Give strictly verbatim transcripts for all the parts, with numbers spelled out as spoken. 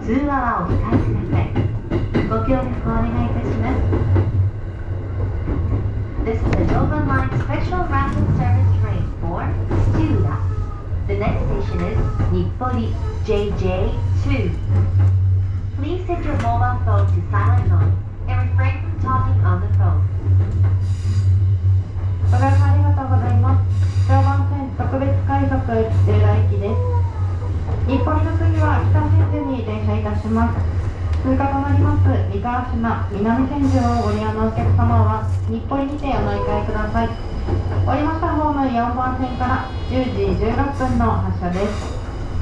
通話はお控えください。ご協力お願いいたします。This is the Dover Line Special Rapid Service Train for Studa. The next station is Nippori J J two. Please set your mobile phone to silent mode and refrain from talking on the phone. ご乗車ありがとうございます。常磐線特別快速土浦駅です。日暮里の次は北千住に停車いたします。通過となります三河島南千住をご利用のお客様は日暮里にてお乗り換えください。降りましたホームよんばん線からじゅうじじゅうろっぷんの発車です。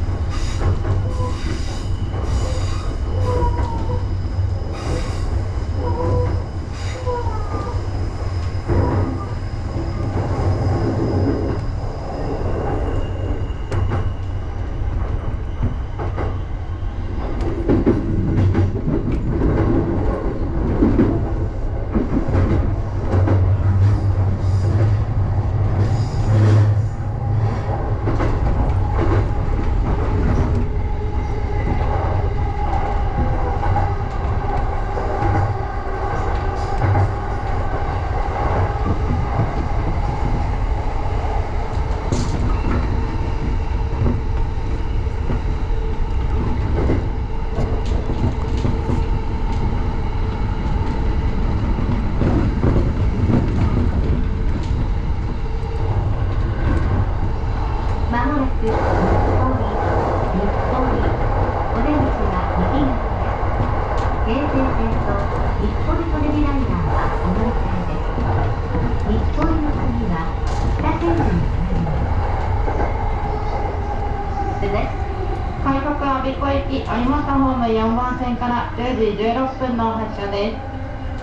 快速我孫子駅有俣ホームよんばん線からじゅうじじゅうろっぷんの発車です。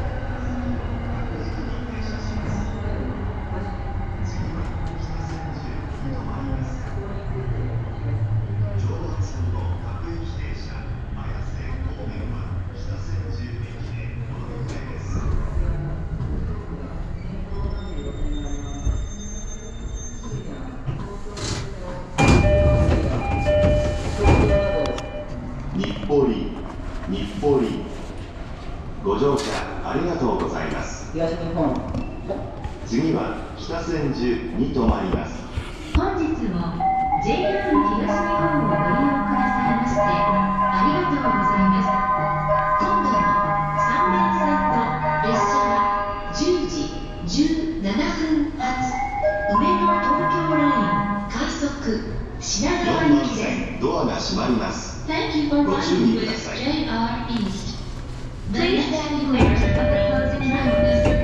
ご乗車ありがとうございます。 東日本。 次は北千住に停まります。 本日も ジェイアール 東日本をご利用くださいましてありがとうございます。今度のさんばん線と列車はじゅうじじゅうななふん発梅の東京ライン快速品川行きです。 ドアが閉まります。 Thank you for ご注 riding 意く with ださい。 ジェイアール East. Please stand clear of the closing doors.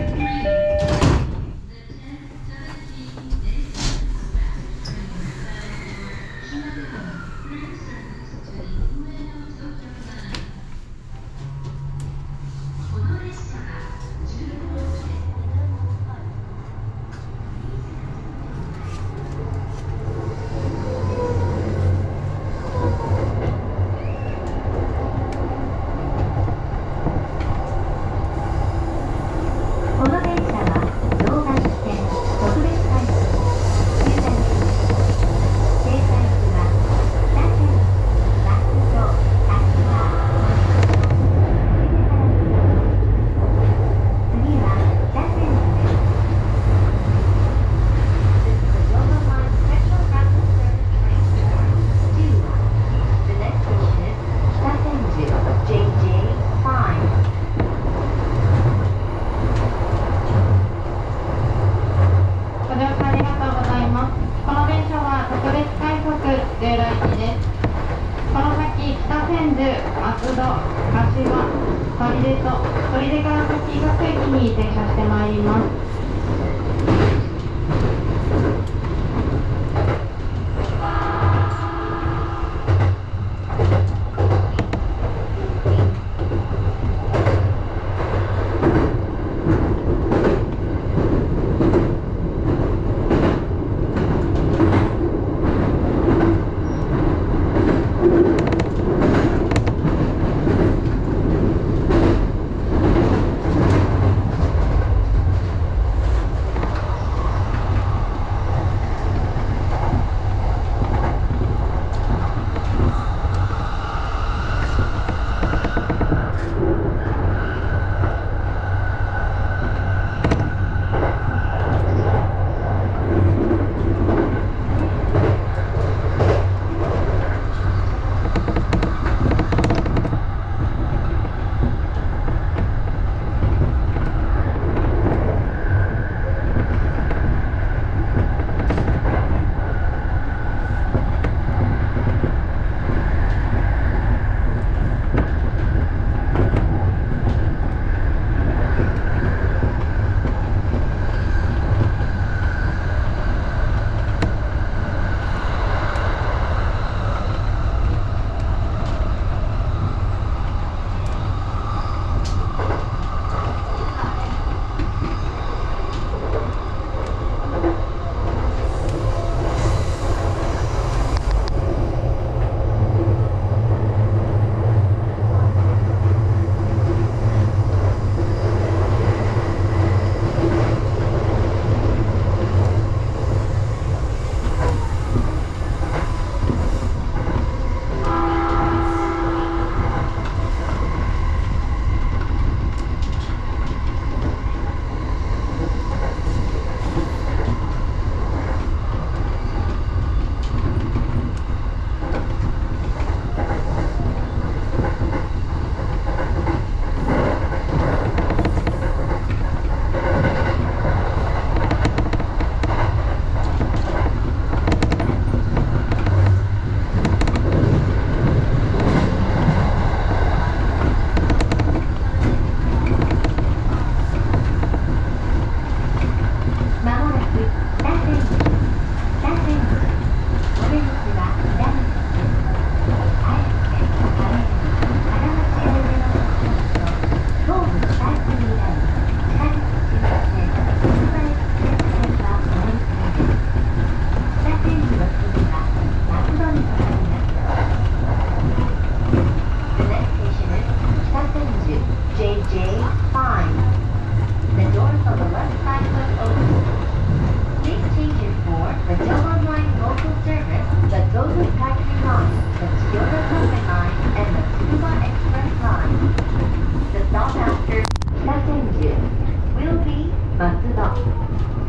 Railway Line and the Tsukuba Express Line. The stop after Kitasenju will be Matsudo.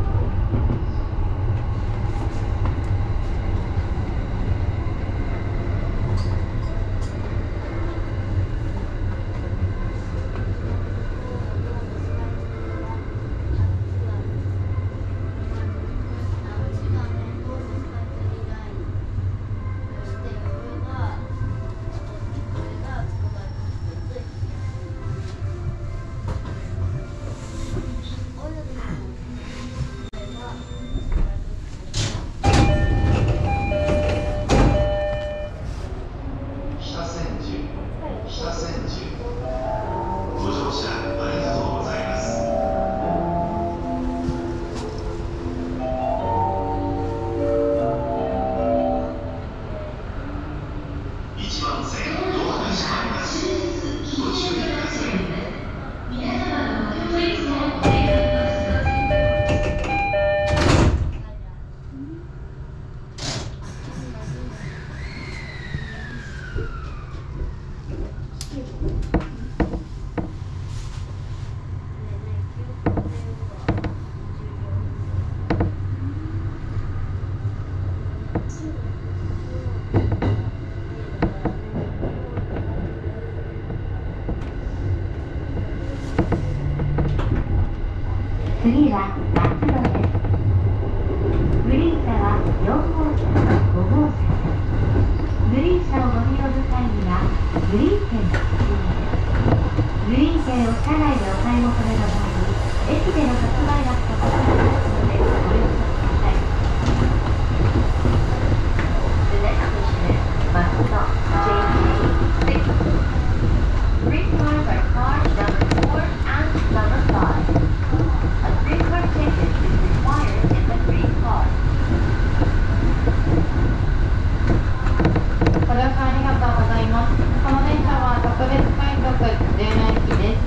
次は松戸です。グリーン車はよん号車とご号車。グリーン車をご利用の際にはグリーン券が必要です。グリーン券を車内でお買い求めの場合、駅での発売が不可欠ですのでご了承ください。The next station is Matsudoジェイジェイシックス. Three cars are cars number four and number five.A three-car ticket is required in the three cars. ご乗車ありがとうございます。この電車は特別快速じゅうなな駅です。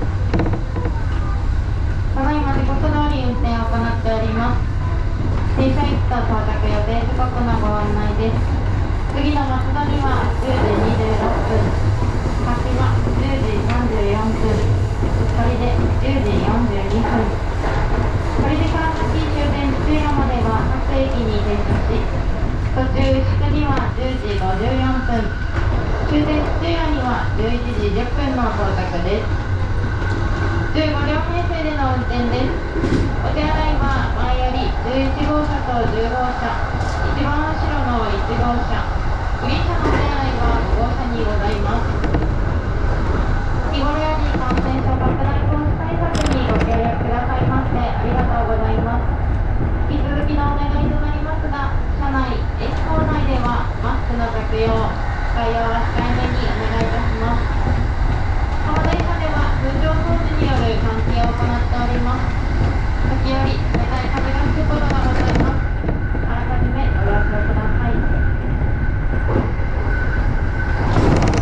ただいま時刻通り運転を行っております。停車駅と到着予定時刻のご案内です。次の松戸にはじゅうじにじゅうろっぷん、鹿島じゅうじさんじゅうよんぷん、取手じゅうじよんじゅうにふん。取手から先終点津屋までは各駅に停車し、途中牛久にはじゅうじごじゅうよんぷん、終点津屋にはじゅういちじじゅっぷんの到着です。じゅうご両編成での運転です。お手洗いは前よりじゅういち号車とじゅう号車、一番後ろのいち号車、グリーン車のお手洗いはご号車にございます。日頃より感染症拡大防止対策にご協力くださいましてありがとうございます。引き続きのお願いとなりますが、車内、駅構内ではマスクの着用、使用は控えめにお願いいたします。この電車では空調装置による換気を行っております。時折、冷たい風が吹くことがございます。あらかじめご了承ください。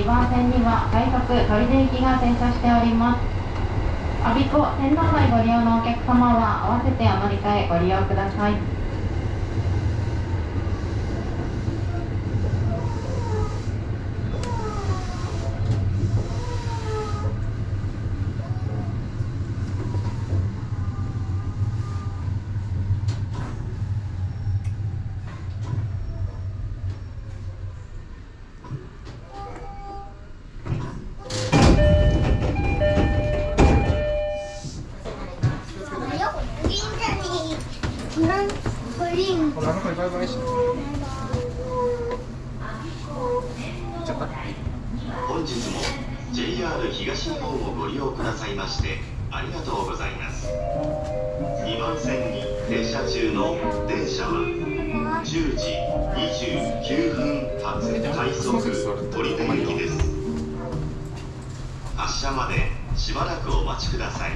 にばん線には快速取手行きが停車しております。我孫子天皇台ご利用のお客様は合わせてお乗り換えご利用ください。 本日も ジェイアール 東日本をご利用くださいましてありがとうございます。にばん線に停車中の電車はじゅうじにじゅうきゅうふん発快速取手行きです。発車までしばらくお待ちください。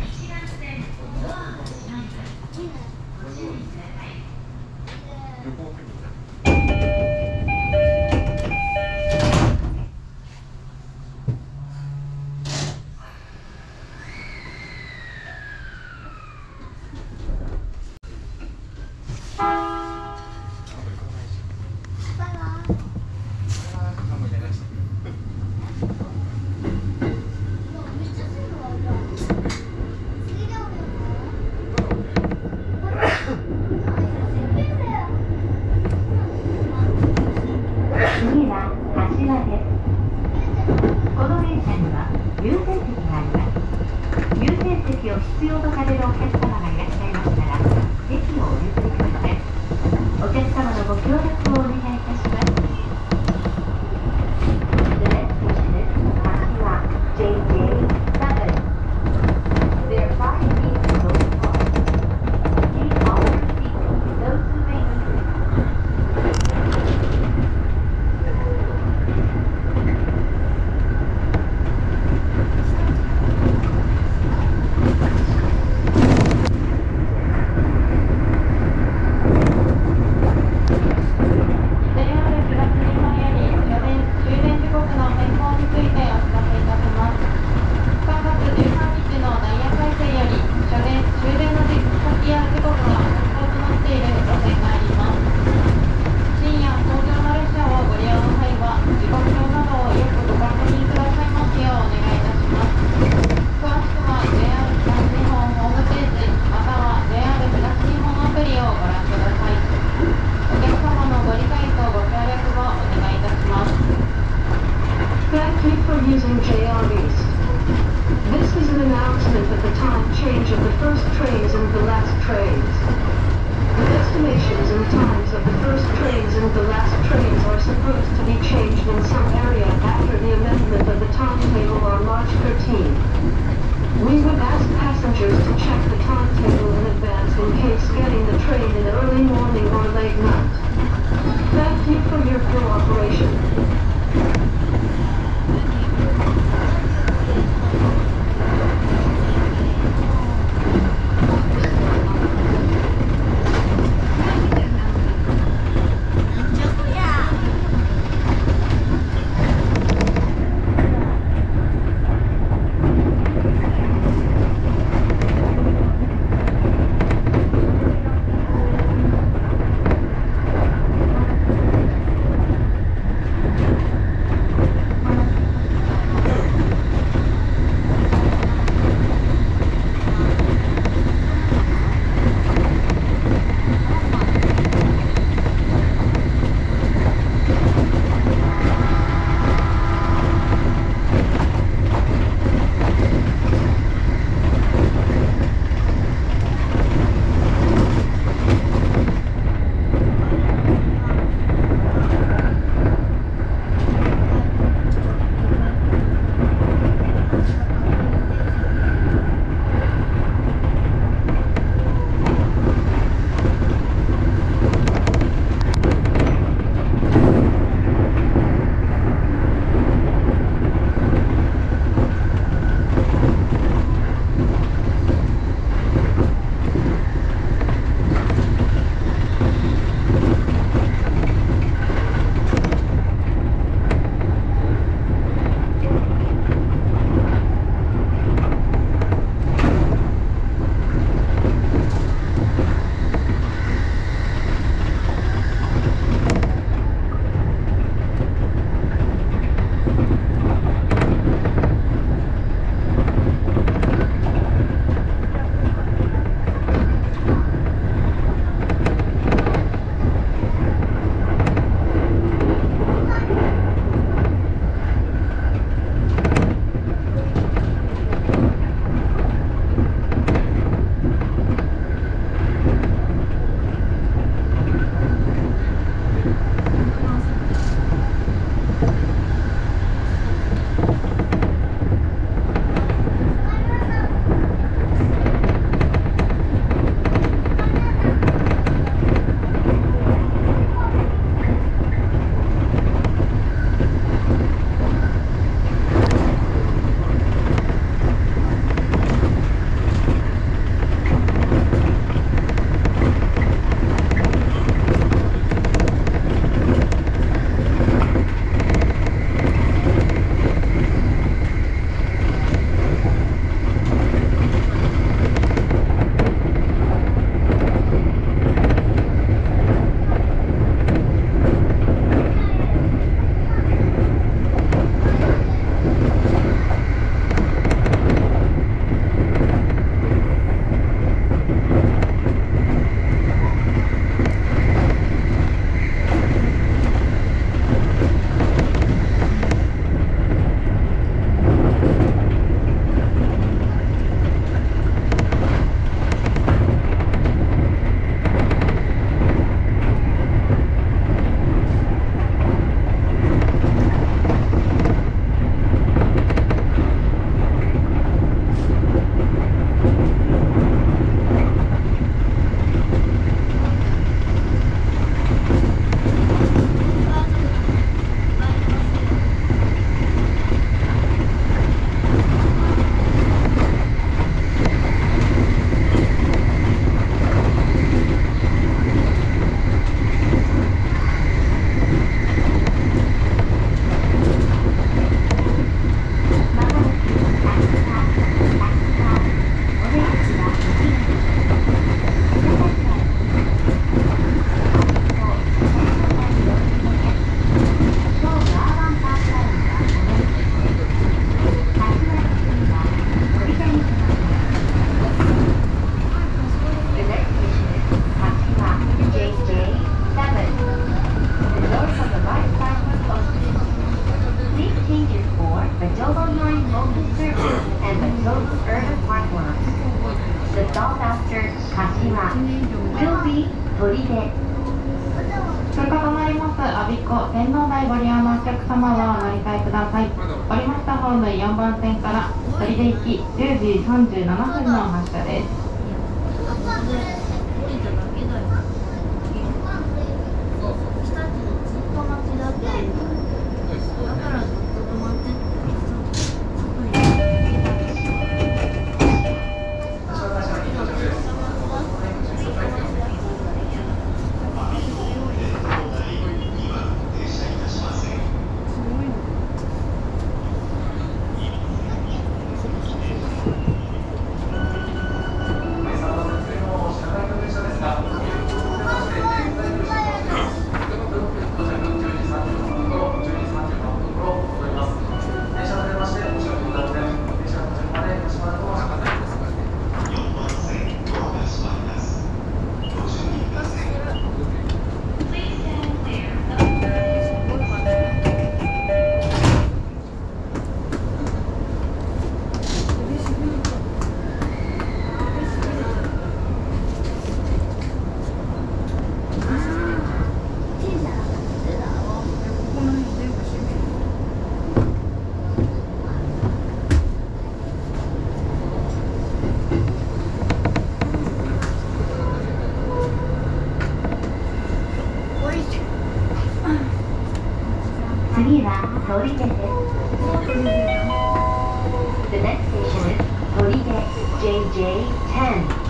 必要とされるお客様がいらっしゃいましたら、席をお譲りください。お客様のご協力をお願いいたします。The next station is Kashiwaジェイジェイセブン. There are five seats in both cars. Please all your seats, those who may need it. ご Will be 砦。 通過となります我孫子天皇台ご利用のお客様はお乗り換えください。降りましたホームよんばん線から砦行きじゅうじさんじゅうななふんの発車です。 次は砦です。The next station is 砦 ジェイジェイテン。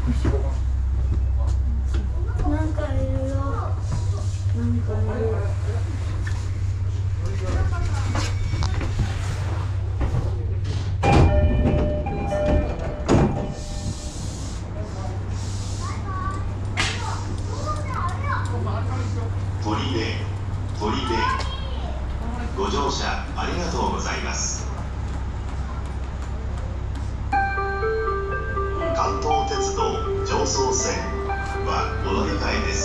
なんかいるよ。なんかいる。 鳥で鳥でご乗車ありがとうございます。関東鉄道常総線はお乗り換えです。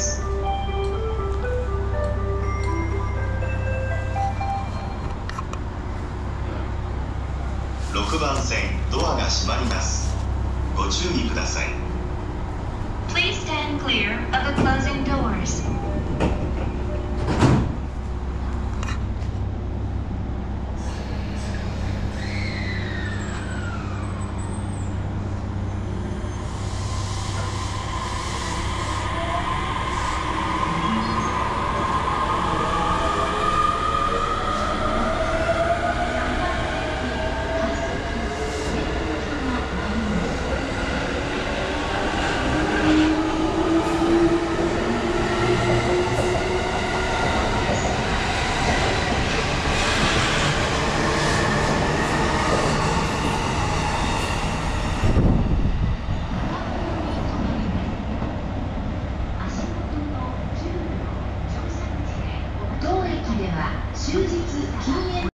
ろくばん線ドアが閉まります。ご注意ください。 Please stand clear of the closing doors.